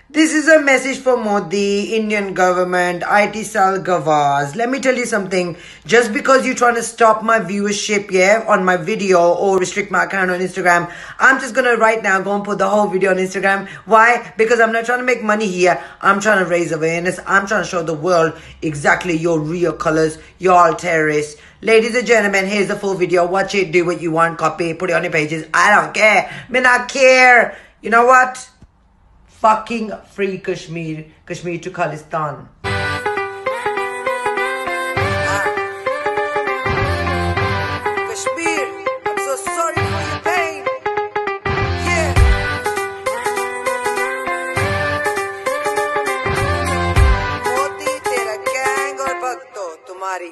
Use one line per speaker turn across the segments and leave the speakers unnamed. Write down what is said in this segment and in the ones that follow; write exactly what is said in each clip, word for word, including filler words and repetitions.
This is a message for Modi, Indian government, I T cell Gavaz. Let me tell you something. Just because you're trying to stop my viewership, yeah, on my video or restrict my account on Instagram, I'm just going to right now go and put the whole video on Instagram. Why? Because I'm not trying to make money here. I'm trying to raise awareness. I'm trying to show the world exactly your real colors. You're all terrorists. Ladies and gentlemen, here's the full video. Watch it. Do what you want. Copy. Put it on your pages. I don't care. Me not care. You know what? Fucking free Kashmir. Kashmir to Khalistan.
Kashmir, I'm so sorry for your pain. Yeah. Modi, tera gang aur bhakto, tumhari.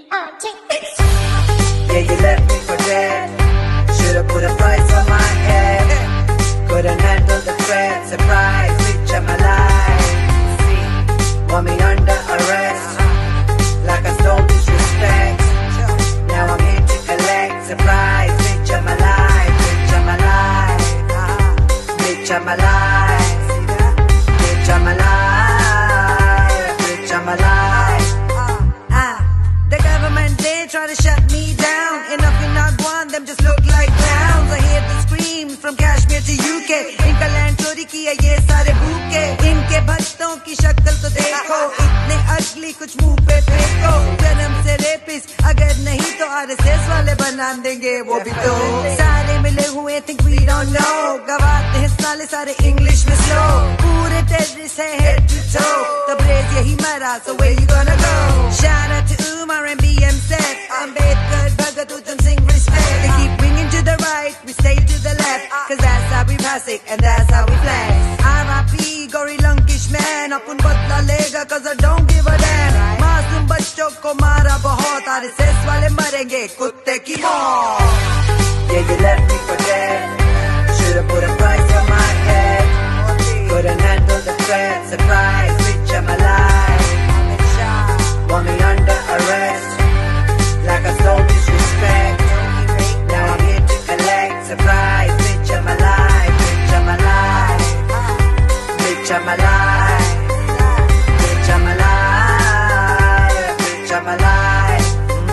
Yeah, you left me for dead. Should've put a price on my head. Couldn't handle the threat. Surprise, bitch, I'm alive. See, want me under arrest. Like I stole disrespect. Now I'm here to collect. Surprise, bitch, I'm alive. Bitch, I'm alive. Bitch, I'm alive. Bitch, I'm alive. Bitch, I'm alive.
Ah, the government, they try to shut me down. Enough in Nagwan, them just look like clowns. I hear the screams from Kashmir to U K. इनका land चोरी किया ये सारे भूखे. इनके भक्तों की शक्ल तो देखो, इतने अगली कुछ मुंह पे फेंको. जन्म से रेपिस, अगर नहीं तो आरएसएस वाले बना देंगे वो भी तो. सारे मिले हुए think we don't know. गवाते हैं साले सारे इंग्लिश में स्लो. पूरे टेररिस्ट है head to toe. तो ब्रेज यही मरा, so where you gonna go? Shout out to Umar and B M Seth. Ambedkar, Bhagat Uttam Singh, respect. They keep bringing to the right, we stay to the left. Cause that's how we pass it and that's how we flex. R I P Gauri Lankish man, अपन बदला लेगा cause I don't give a damn. मासूम बच्चों को मारा बहुत, RSS वाले मरेंगे कुत्ते की मौत.
Yeah, you left me for dead. Should've put a price on my head. Couldn't handle the threat. Surprise, bitch, I'm alive. Want me under arrest. Like I stole disrespect. Now I'm here to collect. Surprise, bitch, I'm alive. Bitch, I'm alive. Bitch, I'm alive. Bitch, I'm alive. Bitch, I'm alive.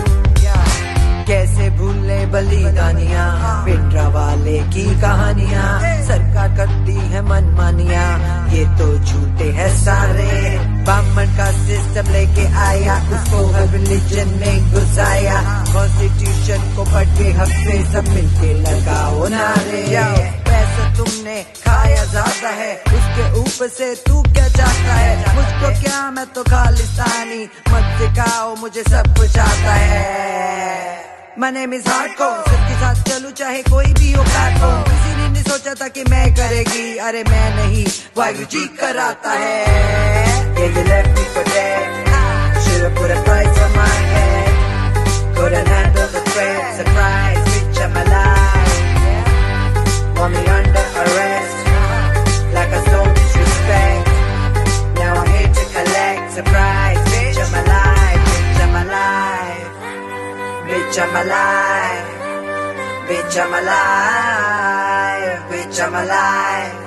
कैसे भूले बलिदानियां, पिंडरा वाले की कहानियां. सरकार करती है मनमानियां, ये तो झूठे हैं सारे. ब्राह्मण का सिस्टम लेके आया, उसको हर रिलीजन में घुसाया. कॉन्स्टिट्यूशन को पढ़ के हक से सब मिलके लगाओ नारे. पैसा तुमने खाया ज्यादा है, उसके ऊपर से तू क्या चाहता है? मुझको क्या, मैं तो खालिस्तानी. मत सिखाओ, मुझे सब कुछ आता है. My name is Hardcore. सबके साथ चलूं चाहे कोई भी हो प्लेटफॉर्म. किसी ने नहीं सोचा था कि मैं करेगी, अरे मैं नहीं, वायु जी कराता है.
Yeah, you left me for dead. Should've put a price on my head. Couldn't handle the threat. Surprise, bitch, I'm alive. Want me under arrest. Like I stole disrespect. Now I'm here to collect. Surprise, bitch, I'm alive. Bitch, I'm alive. Bitch, I'm alive. Bitch, I'm alive. Bitch, I'm alive.